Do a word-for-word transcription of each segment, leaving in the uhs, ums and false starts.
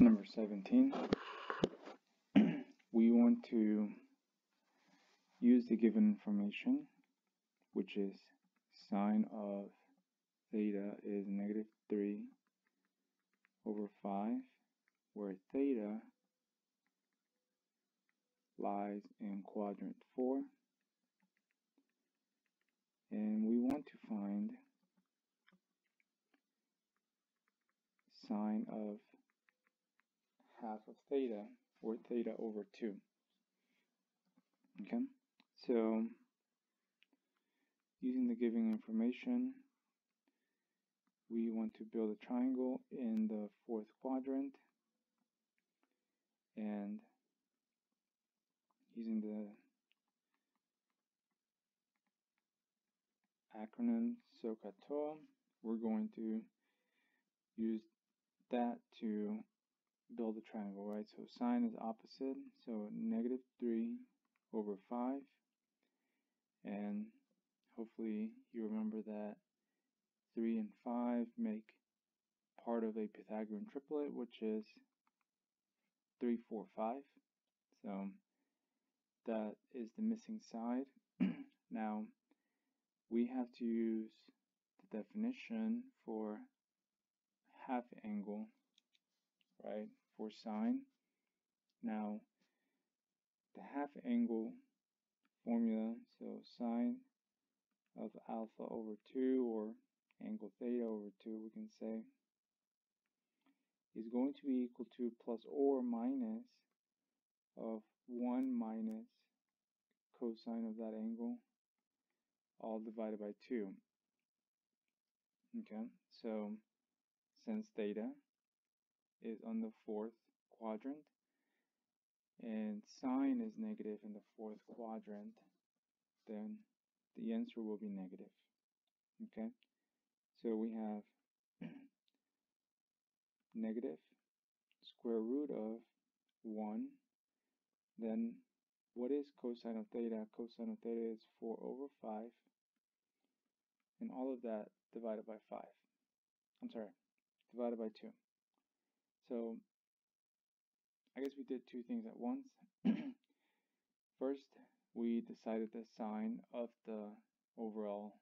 Number seventeen, we want to use the given information, which is sine of theta is negative three over five, where theta lies in quadrant four, and we want to find sine of half of theta, or theta over two. Okay, so using the given information, we want to build a triangle in the fourth quadrant, and using the acronym SOHCAHTOA, we're going to use that to build a triangle, right? So sine is opposite, so negative three over five, and hopefully you remember that three and five make part of a Pythagorean triplet, which is three, four, five. So that is the missing side. Now we have to use the definition for half angle, right, for sine. Now the half angle formula, so sine of alpha over two, or angle theta over two, we can say, is going to be equal to plus or minus of one minus cosine of that angle, all divided by two. Okay, so since theta is on the fourth quadrant and sine is negative in the fourth quadrant, then the answer will be negative. Okay, so we have negative square root of one. Then what is cosine of theta? Cosine of theta is four over five, and all of that divided by five. I'm sorry, divided by two. So I guess we did two things at once. First, we decided the sine of the overall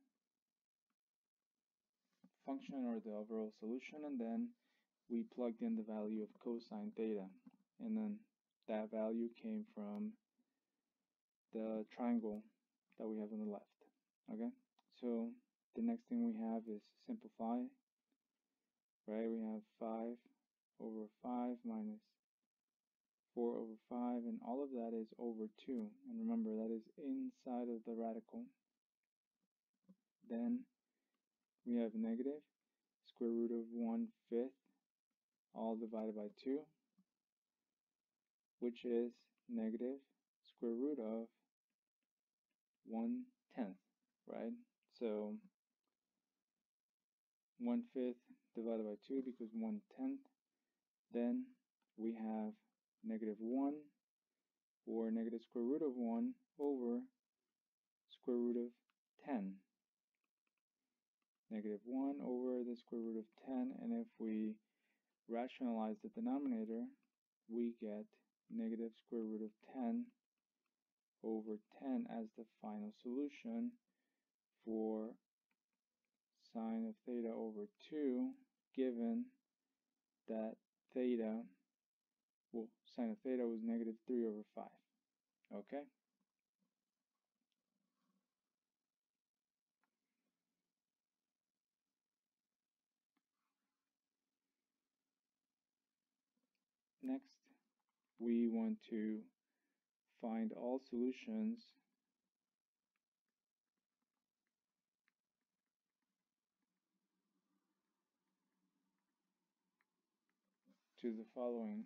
function, or the overall solution, and then we plugged in the value of cosine theta, and then that value came from the triangle that we have on the left. Okay, so the next thing we have is simplify, right? We have five over five minus four over five, and all of that is over two, and remember that is inside of the radical. Then we have negative square root of one fifth, all divided by two, which is negative square root of one tenth, right? So one fifth divided by two becomes one tenth. Then we have negative one, or negative square root of one over square root of ten. Negative one over the square root of ten, and if we rationalize the denominator, we get negative square root of ten over ten as the final solution for sine of theta over two, given that theta, well, sine of theta was negative three over five. Okay? Next, we want to find all solutions to the following.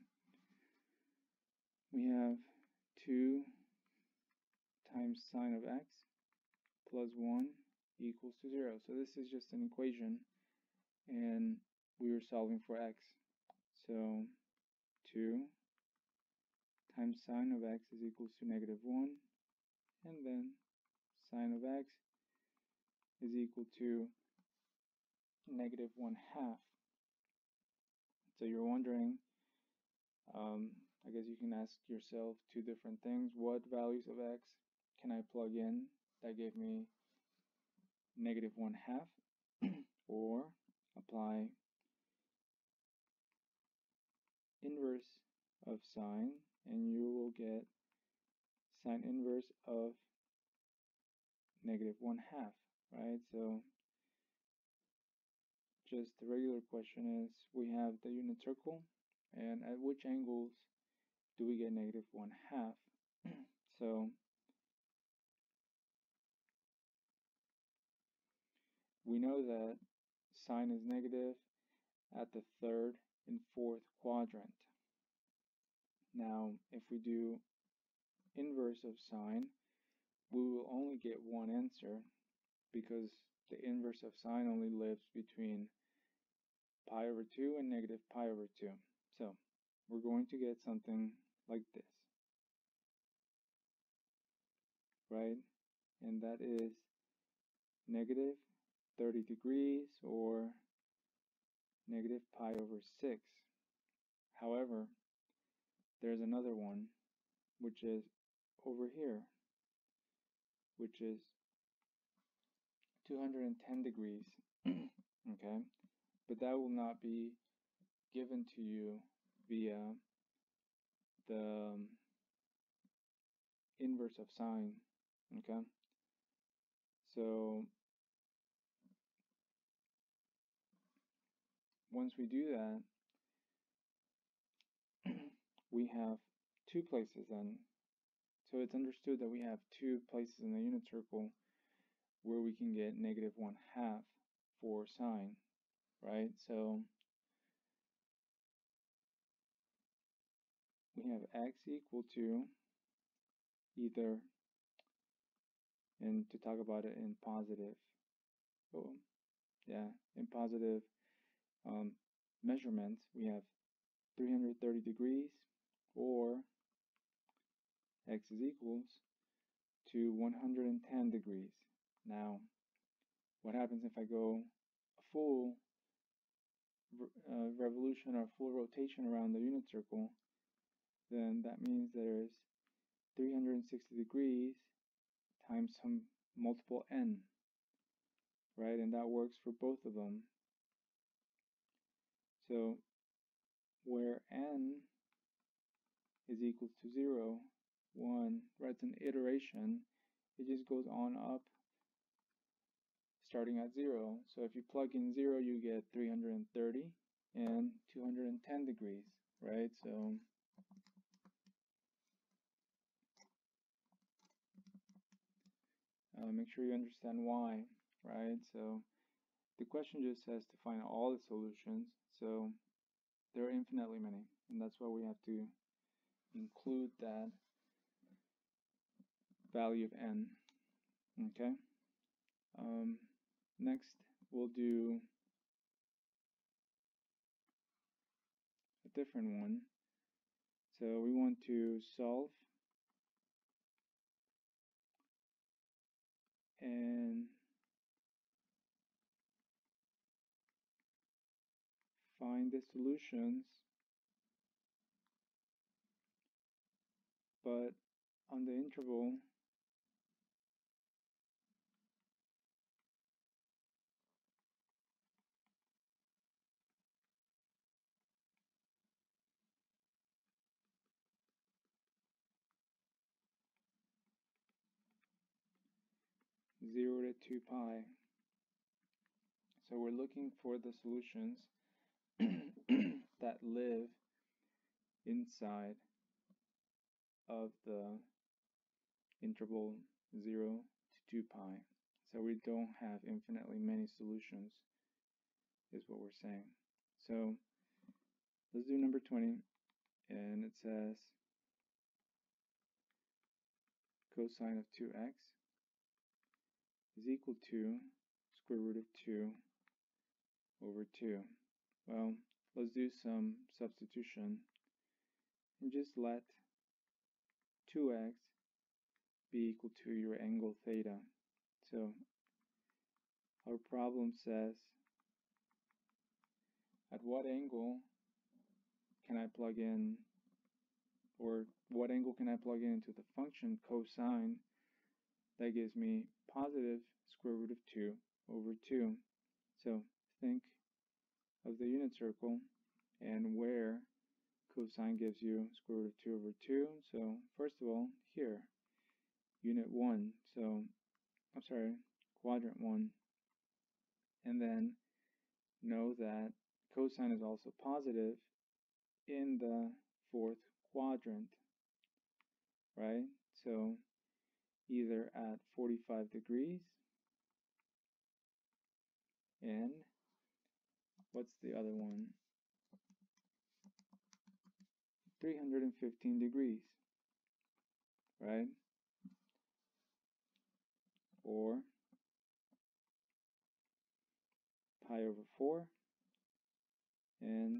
We have two times sine of x plus one equals to zero. So this is just an equation, and we were solving for x. So two times sine of x is equals to negative one, and then sine of x is equal to negative one half. So you're wondering, Um, I guess you can ask yourself two different things. What values of x can I plug in that gave me negative one half? Or apply inverse of sine, and you will get sine inverse of negative one half, right? So just the regular question is, we have the unit circle, and at which angles do we get negative one half? So we know that sine is negative at the third and fourth quadrant. Now, if we do inverse of sine, we will only get one answer because the inverse of sine only lives between pi over two and negative pi over two. So we're going to get something like this, right? And that is negative thirty degrees, or negative pi over six. However, there's another one, which is over here, which is two hundred ten degrees, okay? But that will not be given to you via the um, inverse of sine, okay? So once we do that, we have two places then. So it's understood that we have two places in the unit circle where we can get negative one half for sine, right? So we have x equal to either, and to talk about it in positive, oh, yeah, in positive um, measurements, we have three hundred thirty degrees, or x is equals to one hundred ten degrees. Now, what happens if I go a full uh, revolution or full rotation around the unit circle? Then that means there's three hundred sixty degrees times some multiple n, right? And that works for both of them. So where n is equal to zero, one, right, it's an iteration, it just goes on up starting at zero. So if you plug in zero, you get three hundred thirty and two hundred ten degrees, right? So uh, make sure you understand why, right? So the question just says to find all the solutions. So there are infinitely many, and that's why we have to include that value of n, okay? Um, next, we'll do a different one. So we want to solve and find the solutions, but on the interval zero to two pi. So we're looking for the solutions that live inside of the interval zero to two pi. So we don't have infinitely many solutions, is what we're saying. So let's do number twenty, and it says cosine of two x is equal to square root of two over two. Well, let's do some substitution and just let two x be equal to your angle theta. So our problem says, at what angle can I plug in or what angle can I plug in into the function cosine that gives me positive square root of two over two. So think of the unit circle and where cosine gives you square root of two over two. So first of all, here, unit one, so I'm sorry, quadrant one. And then know that cosine is also positive in the fourth quadrant, right? So either at forty-five degrees and what's the other one? three hundred fifteen degrees, right? Or pi over four and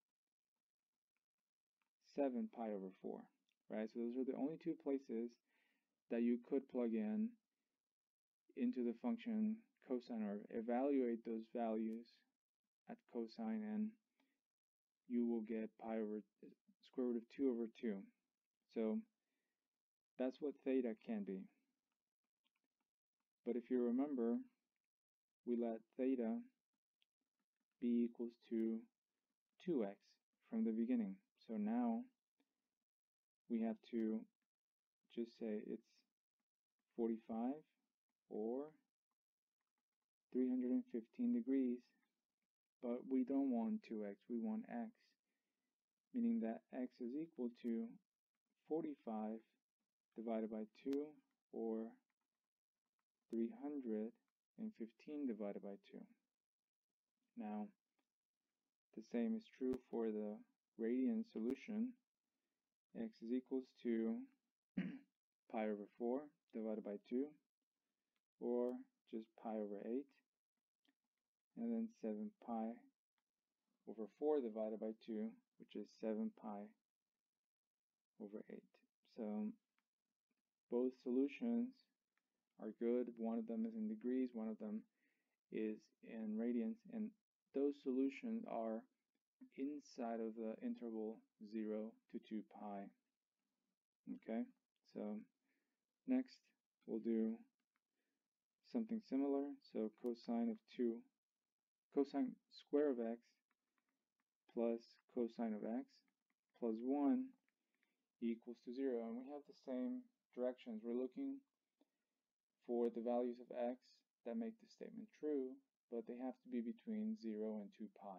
seven pi over four, right? So those are the only two places that you could plug in into the function cosine or evaluate those values at cosine, and you will get pi over square root of two over two. So that's what theta can be. But if you remember, we let theta be equals to two x from the beginning. So now we have to just say it's forty-five or three hundred fifteen degrees, but we don't want two x, we want x, meaning that x is equal to forty-five divided by two, or three hundred fifteen divided by two. Now, the same is true for the radian solution. X is equals to pi over four divided by two, or just pi over eight, and then seven pi over four divided by two, which is seven pi over eight. So both solutions are good. One of them is in degrees, one of them is in radians, and those solutions are inside of the interval zero to two pi. Okay, so next we'll do something similar. So cosine of two, cosine square of x plus cosine of x plus one equals to zero. And we have the same directions. We're looking for the values of x that make the statement true, but they have to be between zero and two pi.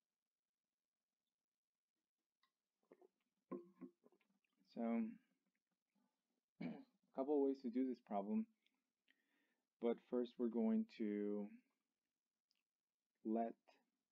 So a couple of ways to do this problem, but first we're going to let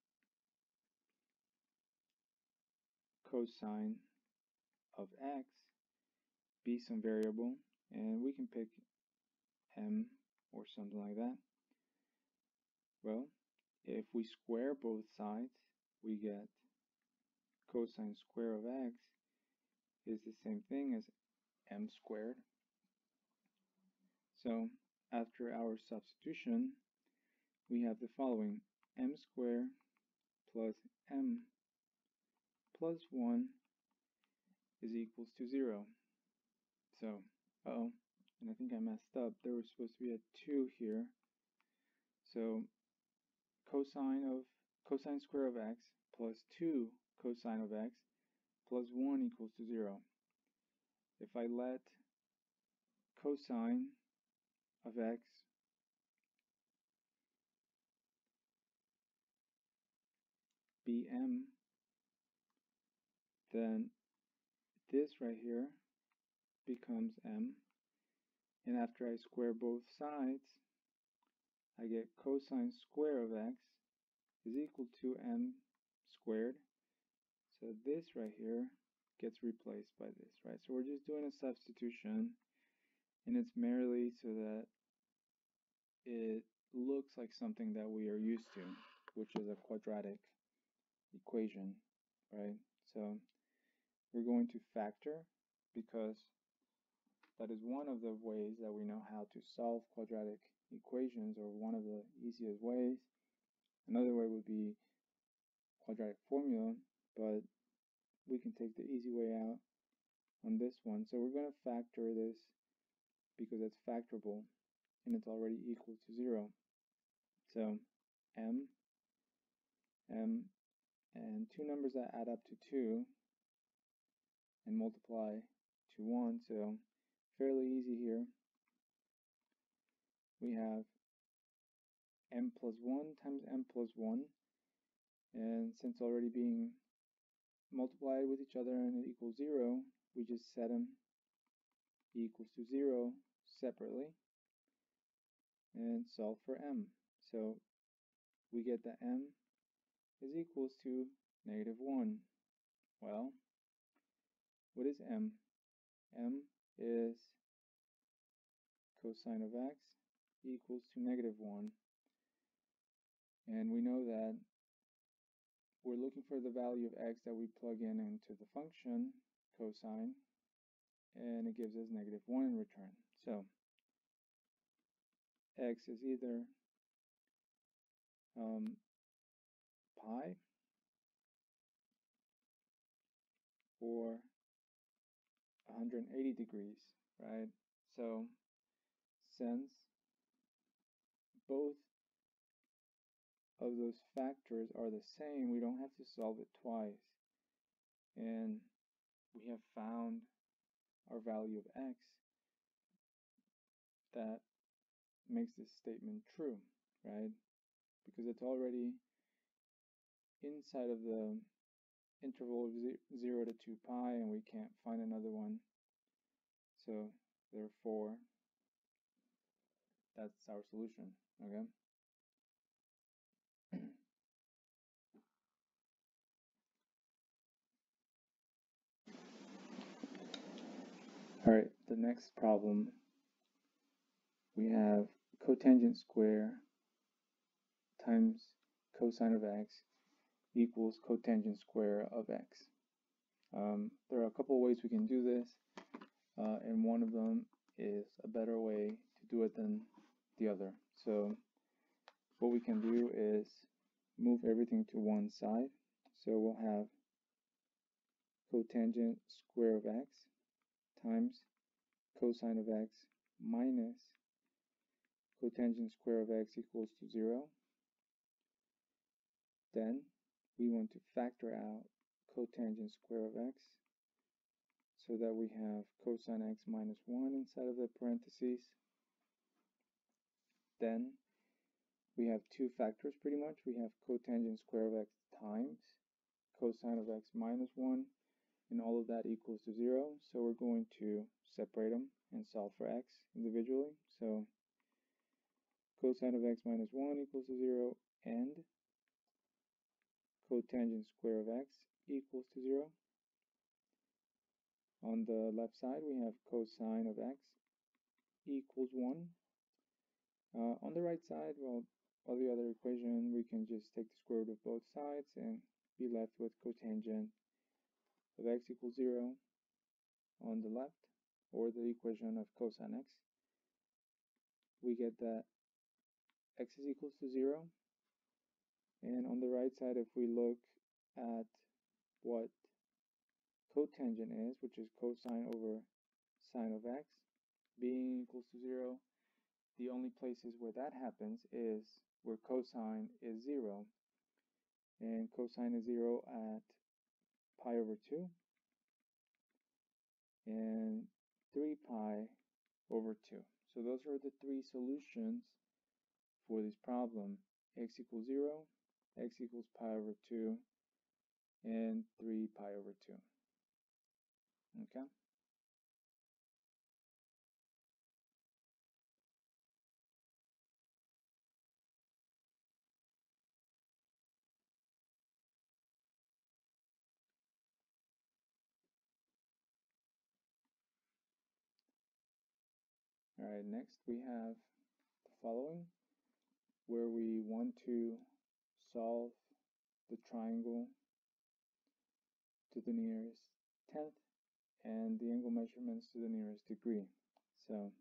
cosine of x be some variable, and we can pick m or something like that. Well, if we square both sides, we get cosine square of x is the same thing as m squared. So after our substitution, we have the following: m squared plus m plus one is equals to zero. So, uh-oh, and I think I messed up. There was supposed to be a two here. So cosine of cosine square of x plus two cosine of x plus one equals to zero. If I let cosine of x be m, then this right here becomes m, and after I square both sides, I get cosine square of x is equal to m squared. So this right here gets replaced by this, right? So we're just doing a substitution, and it's merely so that it looks like something that we are used to, which is a quadratic equation, right? So we're going to factor, because that is one of the ways that we know how to solve quadratic equations, or one of the easiest ways. Another way would be quadratic formula, but we can take the easy way out on this one. So we're going to factor this because it's factorable and it's already equal to zero. So m, m, and two numbers that add up to two and multiply to one. So fairly easy here. We have m plus one times m plus one. And since already being multiplied with each other and it equals zero, we just set them equals to zero separately and solve for m. So we get that m is equals to negative one. Well, what is m? M is cosine of x equals to negative one. And we know that we're looking for the value of x that we plug in into the function cosine, and it gives us negative one in return. So x is either um, pi or one hundred eighty degrees, right? So since both of those factors are the same, we don't have to solve it twice. And we have found our value of x that makes this statement true, right? Because it's already inside of the interval of zero to two pi, and we can't find another one. So therefore, that's our solution, okay? All right, the next problem, we have cotangent square times cosine of x equals cotangent square of x. Um, there are a couple of ways we can do this, uh, and one of them is a better way to do it than the other. So what we can do is move everything to one side. So we'll have cotangent square of x times cosine of x minus cotangent square of x equals to zero. Then we want to factor out cotangent square of x so that we have cosine x minus one inside of the parentheses. Then we have two factors pretty much. We have cotangent square of x times cosine of x minus one, and all of that equals to zero. So we're going to separate them and solve for x individually. So cosine of x minus one equals to zero, and cotangent square of x equals to zero. On the left side, we have cosine of x equals one. Uh, on the right side, well, all the other equation, we can just take the square root of both sides and be left with cotangent of x equals zero on the left, or the equation of cosine x. We get that x is equals to zero. And on the right side, if we look at what cotangent is, which is cosine over sine of x, being equals to zero, the only places where that happens is where cosine is zero. And cosine is zero at pi over two and three pi over two. So those are the three solutions for this problem. X equals zero, x equals pi over two, and three pi over two. Okay? All right, next we have the following, where we want to solve the triangle to the nearest tenth and the angle measurements to the nearest degree. So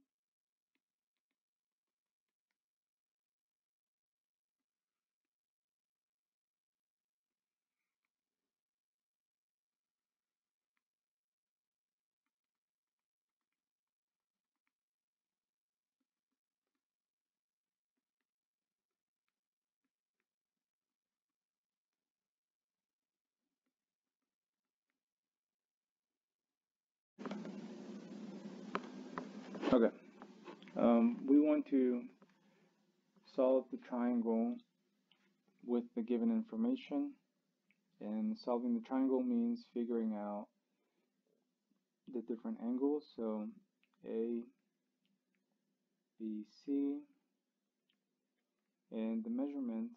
Okay, um, we want to solve the triangle with the given information, and solving the triangle means figuring out the different angles. So A, B, C, and the measurements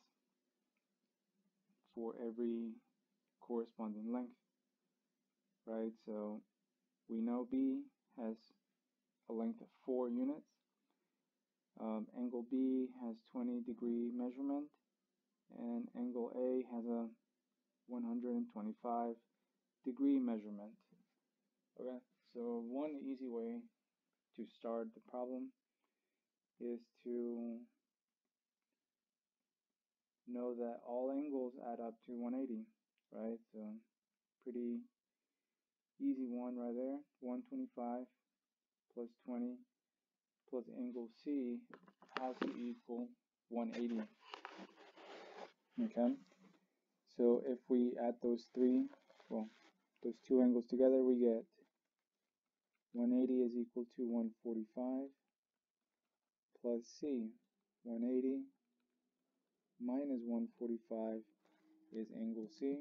for every corresponding length, right? So we know B has a length of four units. Um, angle B has twenty degree measurement, and angle A has a one hundred twenty-five degree measurement. Okay, so one easy way to start the problem is to know that all angles add up to one hundred eighty, right? So pretty easy one right there. one hundred twenty-five plus twenty plus angle C has to equal one hundred eighty. Okay, so if we add those three, well, those two angles together, we get one hundred eighty is equal to one hundred forty-five plus C. one hundred eighty minus one hundred forty-five is angle C.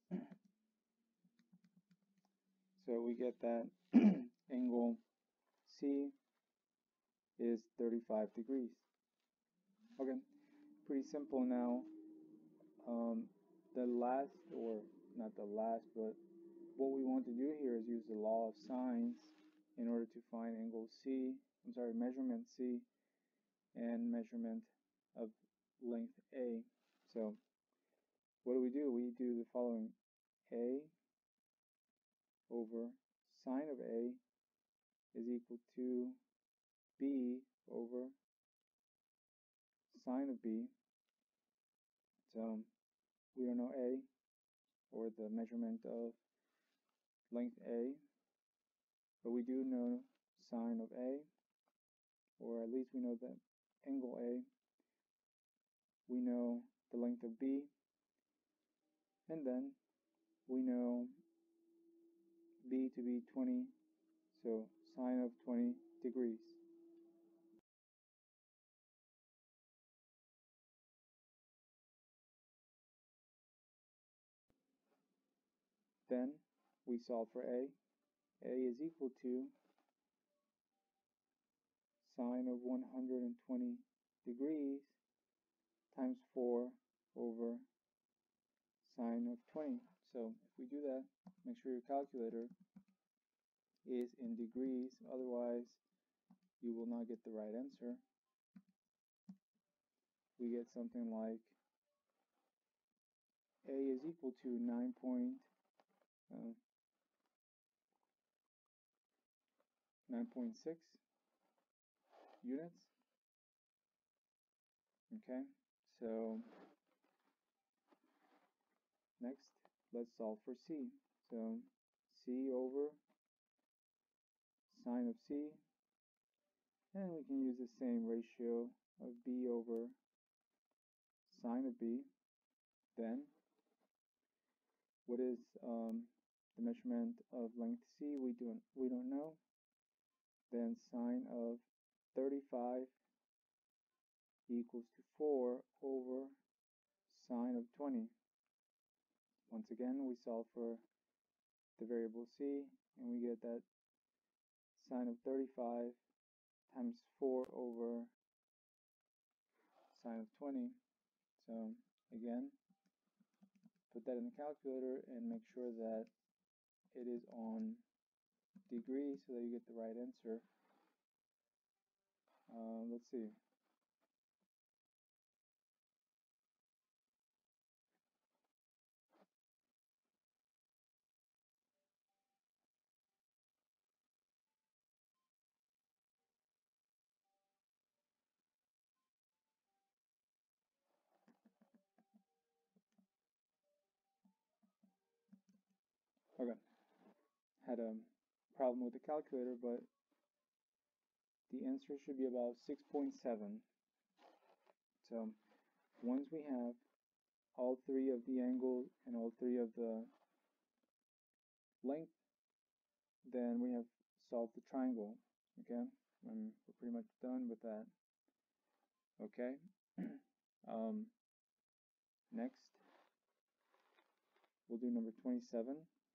So we get that angle C is thirty-five degrees. Okay, pretty simple now. Um, the last, or not the last, but what we want to do here is use the law of sines in order to find angle C, I'm sorry, measurement C and measurement of length A. So what do we do? We do the following. A over sine of A is equal to B over sine of B. So we don't know A, or the measurement of length A, but we do know sine of A, or at least we know the angle A. We know the length of B, and then we know B to be twenty, so sine of twenty degrees. Then we solve for A. A is equal to sine of one hundred twenty degrees times four over sine of twenty. So if we do that, make sure your calculator is in degrees, otherwise you will not get the right answer. We get something like A is equal to nine point uh, nine point six units. Okay, so next let's solve for C. So C over sine of C, and we can use the same ratio of B over sine of B. Then what is um, the measurement of length C? We don't we don't know. Then sine of thirty-five equals to four over sine of twenty. Once again, we solve for the variable C, and we get that sine of thirty-five times four over sine of twenty. So again, put that in the calculator and make sure that it is on degrees so that you get the right answer. Uh, let's see. Okay, had a problem with the calculator, but the answer should be about six point seven. So once we have all three of the angles and all three of the length, then we have solved the triangle. Okay, and we're pretty much done with that. Okay. um, next, we'll do number twenty-seven.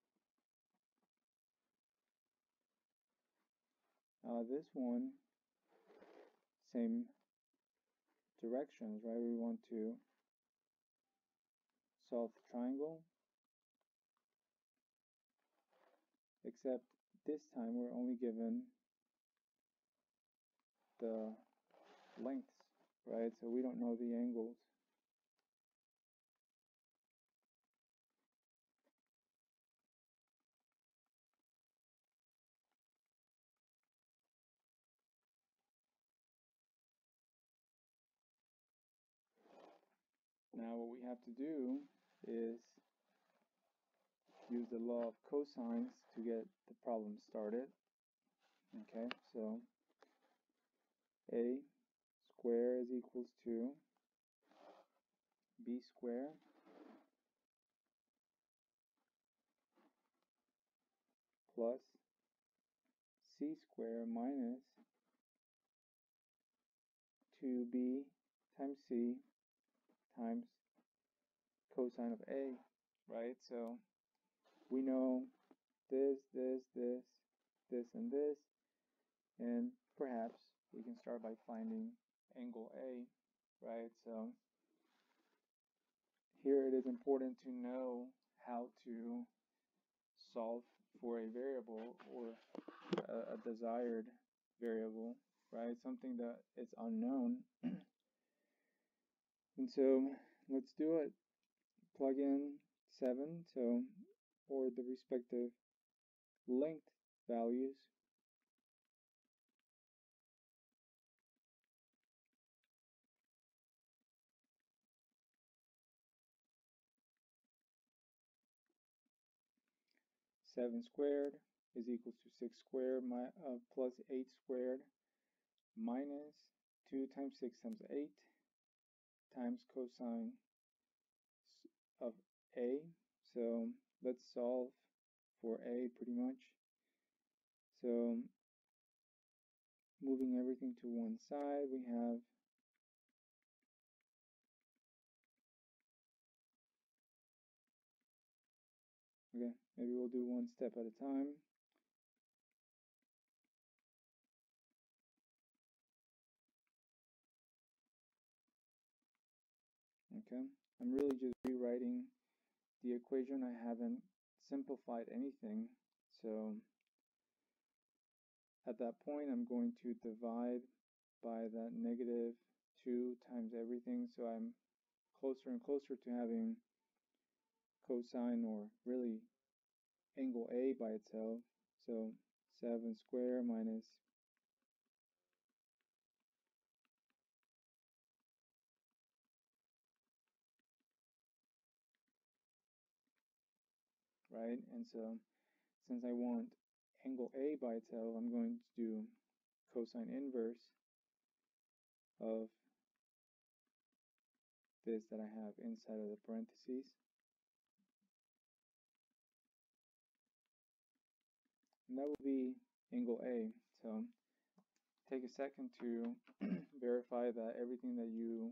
Uh, this one, same directions, right? We want to solve the triangle, except this time we're only given the lengths, right? So we don't know the angles. Now what we have to do is use the law of cosines to get the problem started. Okay, so a square is equals to b square plus c square minus two b times c times cosine of a, right? So we know this, this, this, this, and this, and perhaps we can start by finding angle A, right? So here it is important to know how to solve for a variable or a, a desired variable, right? Something that is unknown. And so let's do it. Plug in seven, so or the respective length values. seven squared is equals to six squared my, uh, plus eight squared minus two times six times eight times cosine of a. So let's solve for a pretty much. So moving everything to one side, we have okay, maybe we'll do one step at a time. Okay, I'm really just rewriting the equation. I haven't simplified anything. So at that point, I'm going to divide by that negative two times everything. So I'm closer and closer to having cosine, or really angle A by itself. So seven squared minus right? And so since I want angle A by itself, I'm going to do cosine inverse of this that I have inside of the parentheses. And that will be angle A. So take a second to verify that everything that you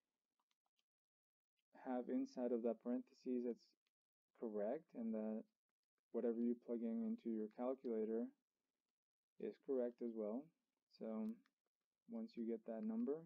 have inside of that parentheses is correct, and that whatever you plug in into your calculator is correct as well. So once you get that number,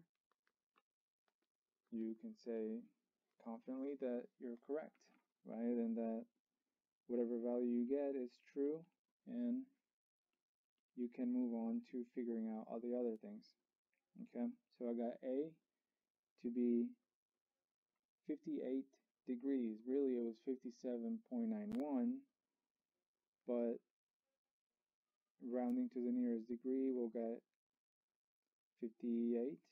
you can say confidently that you're correct, right? And that whatever value you get is true, and you can move on to figuring out all the other things. Okay, so I got A to be fifty-eight degrees. Really, it was fifty-seven point nine one, but rounding to the nearest degree, we'll get fifty-eight.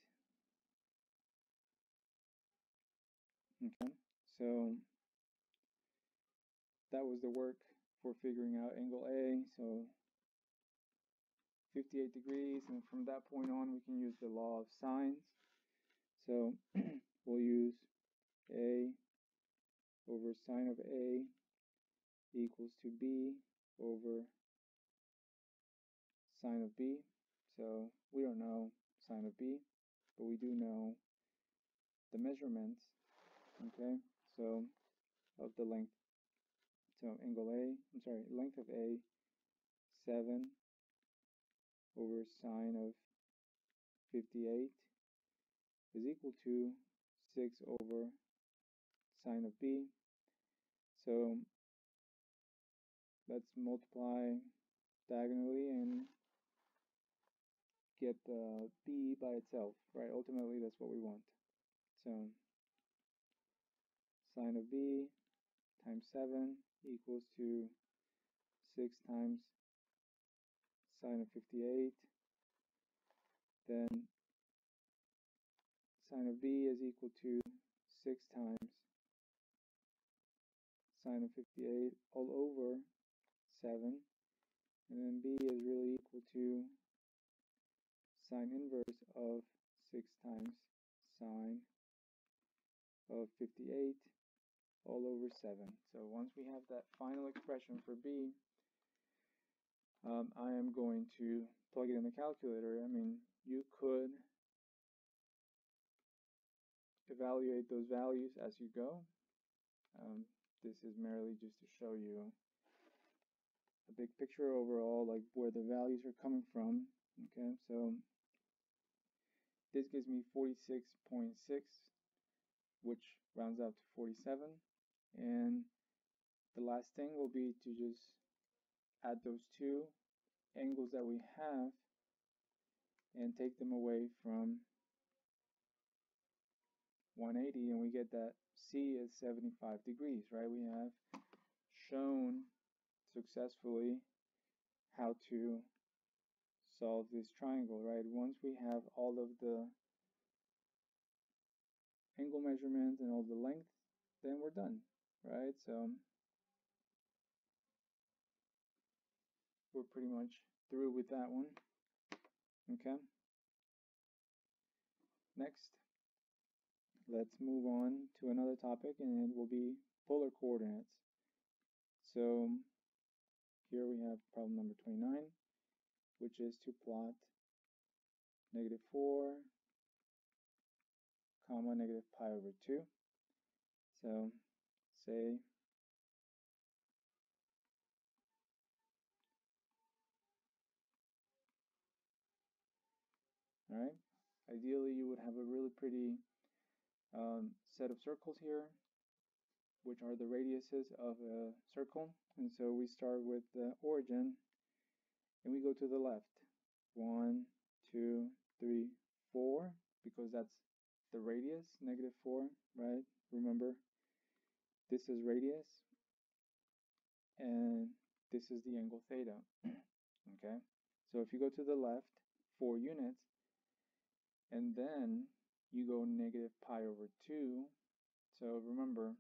Okay, so that was the work for figuring out angle A. So fifty-eight degrees, and from that point on, we can use the law of sines. So we'll use A over sine of A equals to B over sine of B. So we don't know sine of b, but we do know the measurements, okay, so of the length. So angle A, I'm sorry, length of A, seven over sine of fifty-eight is equal to six over sine of b. So let's multiply diagonally and get the b by itself, right? Ultimately, that's what we want. So sine of b times seven equals to six times sine of fifty-eight. Then sine of b is equal to six times sine of fifty-eight all over seven. And then b is really equal to sine inverse of six times sine of fifty-eight all over seven. So once we have that final expression for b, um, I am going to plug it in the calculator. I mean, you could evaluate those values as you go. Um, this is merely just to show you a big picture overall, like where the values are coming from. Okay, so this gives me forty-six point six, which rounds out to forty-seven. And the last thing will be to just add those two angles that we have and take them away from one eighty, and we get that C is seventy-five degrees, right? We have shown successfully how to solve this triangle, right? Once we have all of the angle measurements and all the length, then we're done, right? So we're pretty much through with that one. Okay. Next, let's move on to another topic, and it will be polar coordinates. So here we have problem number twenty-nine, which is to plot negative four, comma, negative pi over two. So say all right, ideally you would have a really pretty um, set of circles here, which are the radiuses of a circle. And so we start with the origin and we go to the left. One, two, three, four, because that's the radius, negative four, right? Remember, this is radius and this is the angle theta. Okay, so if you go to the left four units and then you go negative pi over two, so remember,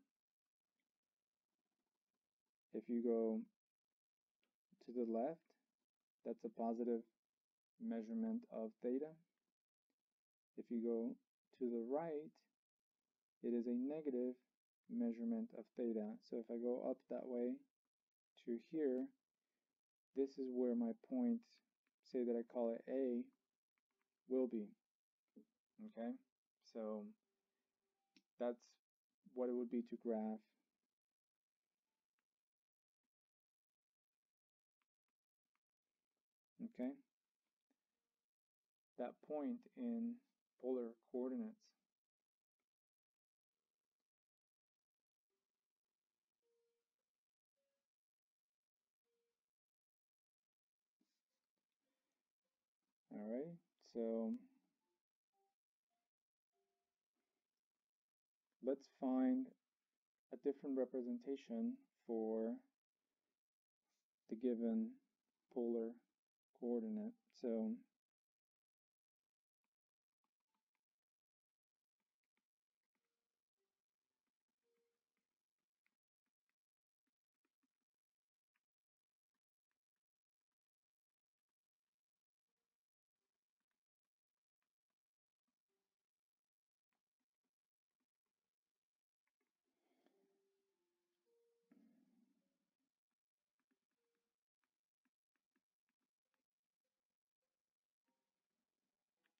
if you go to the left, that's a positive measurement of theta. If you go to the right, it is a negative measurement of theta. So if I go up that way to here, this is where my point, say that I call it A, will be. Okay, so that's what it would be to graph okay, that point in polar coordinates. All right, so let's find a different representation for the given polar coordinate. So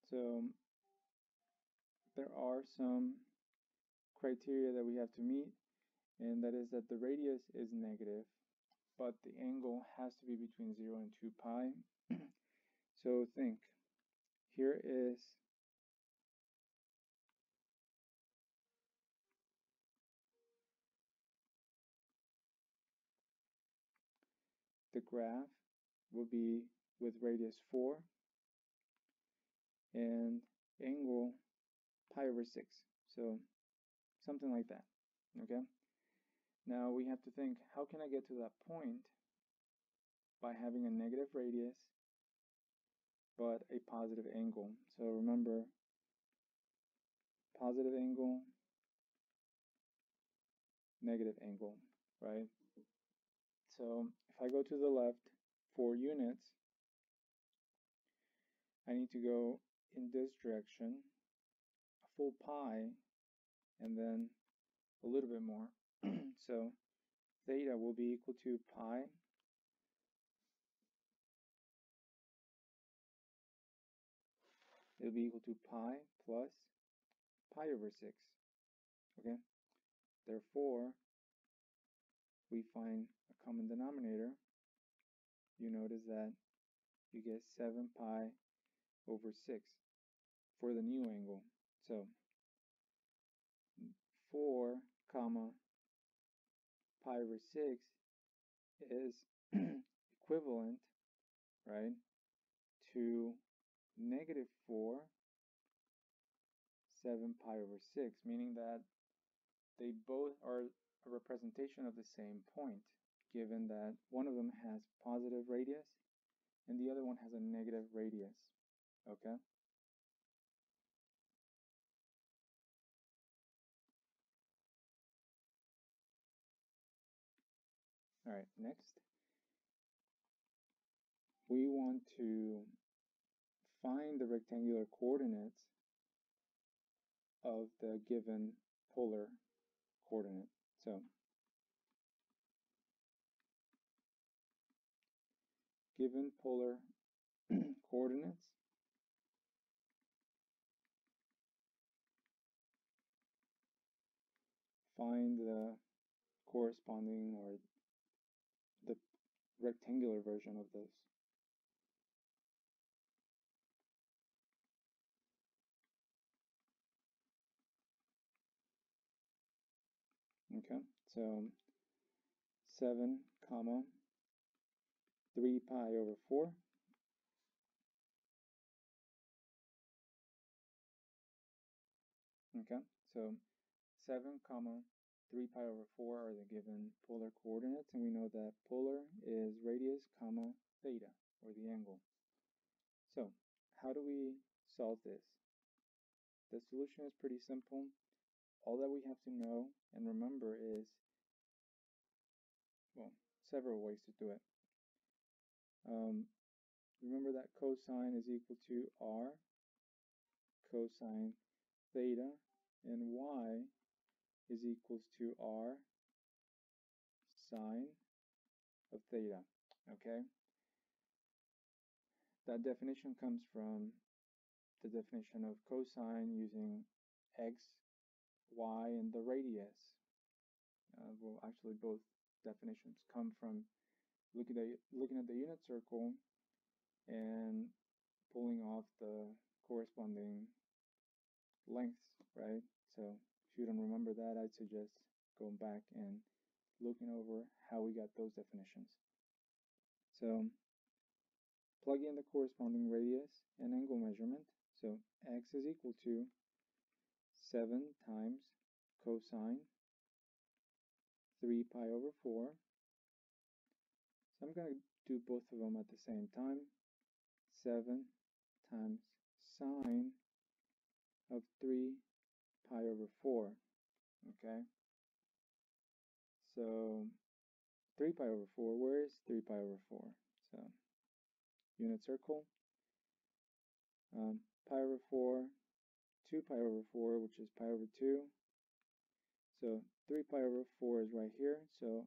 So there are some criteria that we have to meet, and that is that the radius is negative, but the angle has to be between zero and two pi. So think, here is the graph will be with radius four and angle pi over six. So something like that, okay? Now we have to think, how can I get to that point by having a negative radius but a positive angle? So remember, positive angle, negative angle, right? So if I go to the left four units, I need to go in this direction, a full pi, and then a little bit more. So theta will be equal to pi it'll be equal to pi plus pi over six, okay? Therefore, we find a common denominator. You notice that you get seven pi over six for the new angle. So four comma pi over six is equivalent, right, to negative four seven pi over six, meaning that they both are a representation of the same point, given that one of them has positive radius and the other one has a negative radius, okay? All right, next, we want to find the rectangular coordinates of the given polar coordinate. So given polar coordinates, find the corresponding or the rectangular version of those. Okay, so seven comma three pi over four. Okay, so seven comma three pi over four are the given polar coordinates, and we know that polar is radius comma theta, or the angle. So how do we solve this? The solution is pretty simple. All that we have to know and remember is, well, several ways to do it. Um, remember that cosine is equal to r cosine theta, and y is equals to r sine of theta, okay? That definition comes from the definition of cosine using x, y, and the radius. Uh, well, actually both definitions come from looking at, looking at the unit circle and pulling off the corresponding lengths, right? So if you don't remember that, I'd suggest going back and looking over how we got those definitions. So plug in the corresponding radius and angle measurement. So x is equal to seven times cosine three pi over four. So I'm going to do both of them at the same time. seven times sine of three pi over four. Okay? So three pi over four, where is three pi over four? So unit circle, um, pi over four, two pi over four, which is pi over two. So three pi over four is right here. So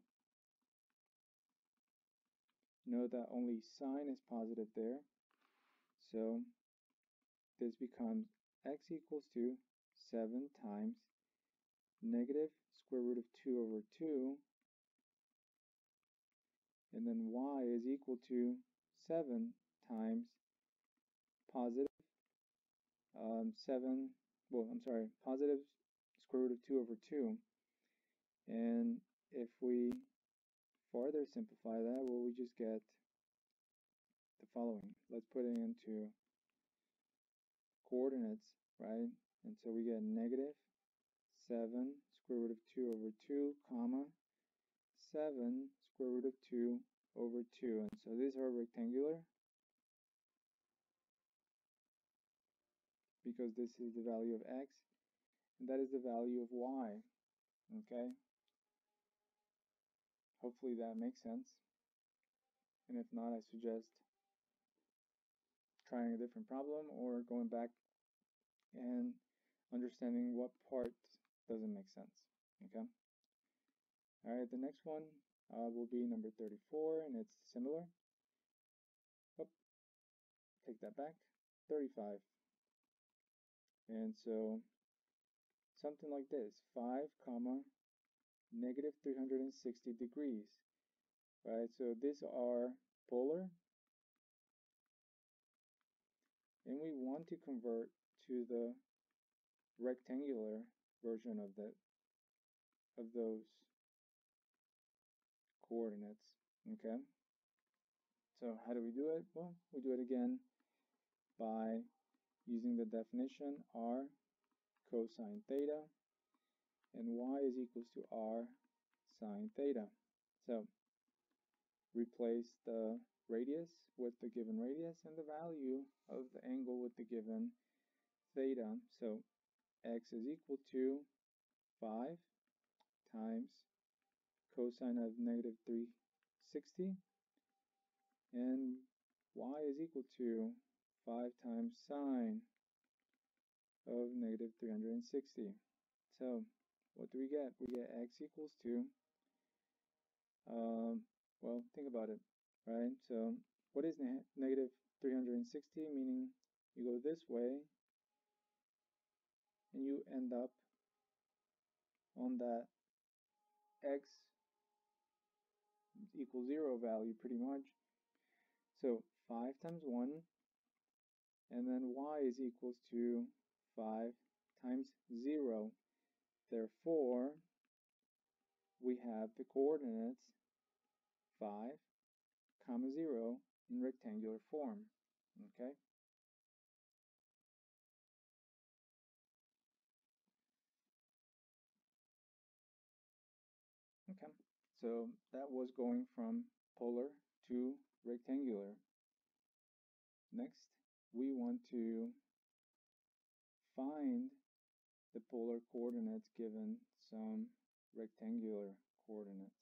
note that only sine is positive there. So this becomes x equals to seven times negative square root of two over two, and then y is equal to seven times positive um, seven, well, I'm sorry, positive square root of two over two. And if we further simplify that, well, we just get the following. Let's put it into coordinates, right? And so we get negative seven square root of two over two, comma, seven square root of two over two. And so these are rectangular because this is the value of x, and that is the value of y, okay? Hopefully that makes sense. And if not, I suggest trying a different problem or going back and understanding what part doesn't make sense, okay? All right, the next one uh, will be number thirty-four, and it's similar. Oh, take that back, thirty-five. And so something like this, five comma negative three hundred sixty degrees, right? So these are polar, and we want to convert to the rectangular version of the of those coordinates, okay? So how do we do it? Well, we do it again by using the definition r cosine theta, and y is equals to r sine theta. So replace the radius with the given radius and the value of the angle with the given theta. So x is equal to five times cosine of negative three hundred sixty, and y is equal to five times sine of negative three hundred sixty. So what do we get? We get x equals to, um, well, think about it, right? So what is ne negative three hundred sixty? Meaning you go this way and you end up on that x equals zero value pretty much. So five times one, and then y is equals to five times zero. Therefore, we have the coordinates five comma zero in rectangular form, okay? Okay, so that was going from polar to rectangular. Next, we want to find the polar coordinates given some rectangular coordinates.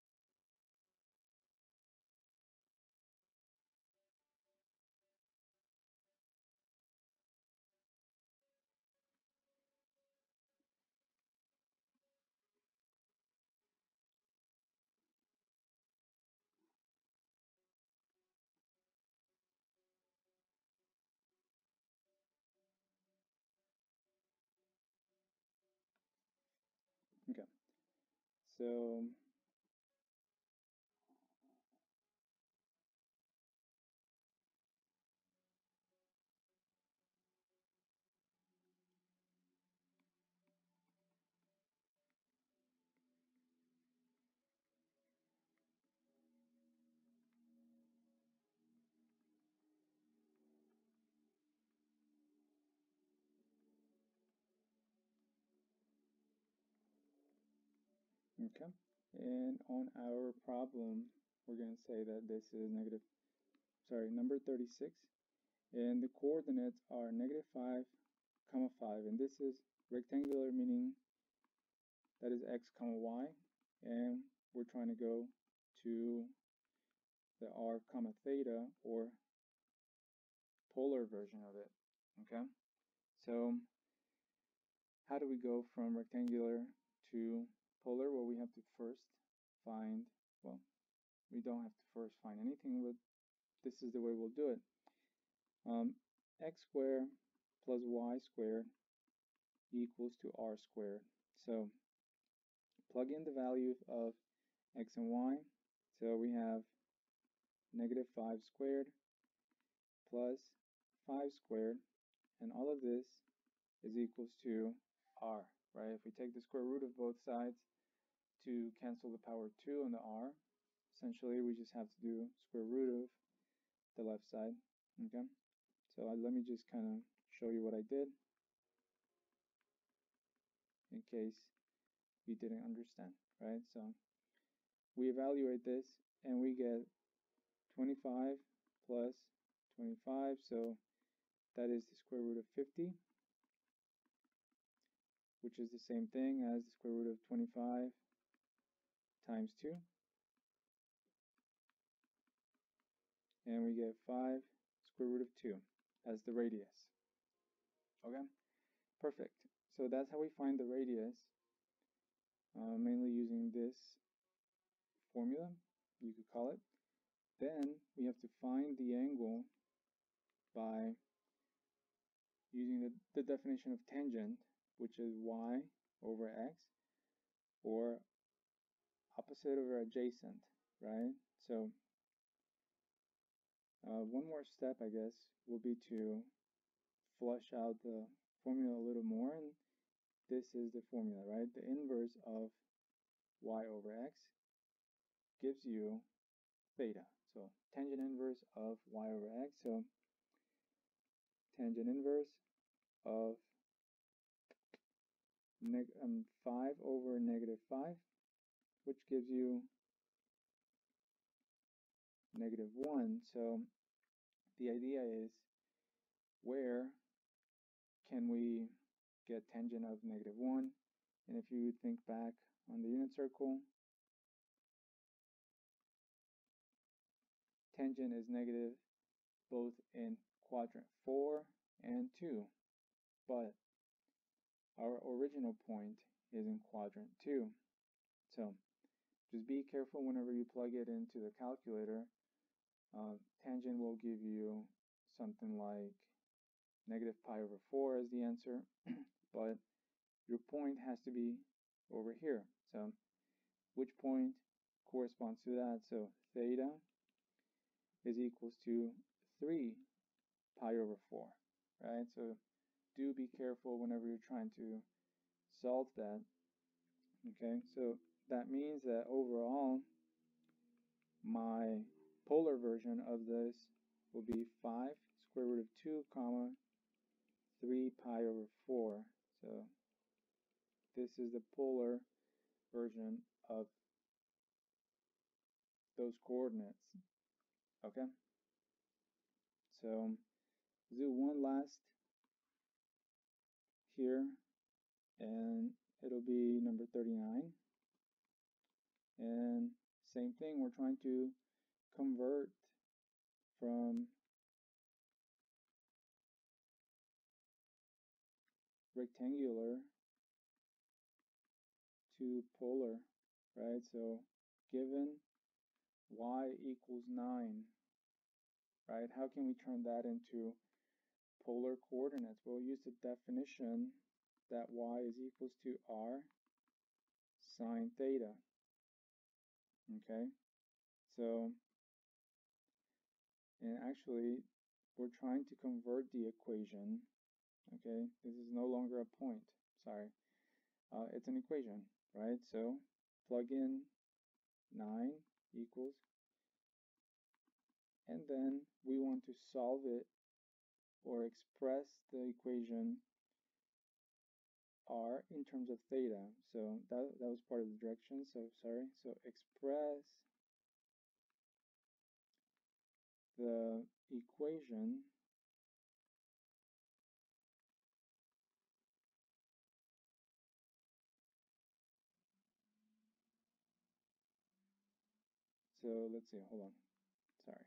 Okay, so okay, and on our problem, we're going to say that this is negative, sorry, number thirty-six, and the coordinates are negative five comma five, and this is rectangular, meaning that is x comma y, and we're trying to go to the r comma theta, or polar version of it, okay? So how do we go from rectangular to polar? Well, we have to first find, well, we don't have to first find anything, but this is the way we'll do it. Um, x squared plus y squared equals to r squared. So plug in the value of x and y. So we have negative five squared plus five squared, and all of this is equals to r, right? If we take the square root of both sides to cancel the power two on the r, essentially we just have to do square root of the left side, okay? So uh, let me just kind of show you what I did in case you didn't understand, right? So we evaluate this and we get twenty-five plus twenty-five, so that is the square root of fifty, which is the same thing as the square root of twenty-five times two, and we get five square root of two as the radius. Okay, perfect. So that's how we find the radius, uh, mainly using this formula, you could call it. Then we have to find the angle by using the, the definition of tangent, which is y over x, or opposite over adjacent, right? So uh, one more step, I guess, will be to flush out the formula a little more, and this is the formula, right? The inverse of y over x gives you theta. So tangent inverse of y over x, so tangent inverse of neg um, five over negative five, which gives you negative one. So the idea is, where can we get tangent of negative one? And if you think back on the unit circle, tangent is negative both in quadrant four and two, but our original point is in quadrant two. So just be careful whenever you plug it into the calculator. Uh, tangent will give you something like negative pi over four as the answer, but your point has to be over here. So which point corresponds to that? So theta is equals to three pi over four, right? So do be careful whenever you're trying to solve that. Okay, so that means that overall my polar version of this will be five square root of two comma three pi over four. So this is the polar version of those coordinates. Okay, so do one last here, and it'll be number thirty-nine. And same thing, we're trying to convert from rectangular to polar, right? So given y equals nine, right, how can we turn that into polar coordinates? We'll use the definition that y is equals to r sine theta. Okay, so, and actually we're trying to convert the equation. Okay, this is no longer a point, sorry, uh, it's an equation, right? So plug in nine equals, and then we want to solve it or express the equation r in terms of theta. So that, that was part of the direction, so sorry. So express the equation so let's see, hold on, sorry.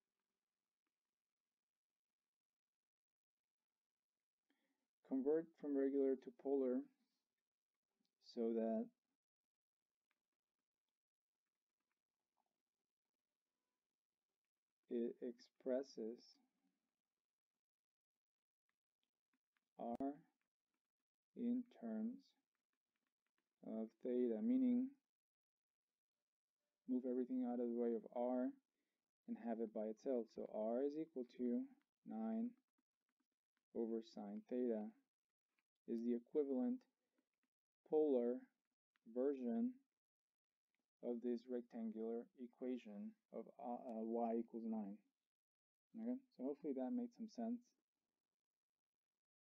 Convert from regular to polar so that it expresses r in terms of theta, meaning move everything out of the way of r and have it by itself. So r is equal to nine over sine theta is the equivalent polar version of this rectangular equation of uh, uh, y equals nine. Okay, so hopefully that made some sense.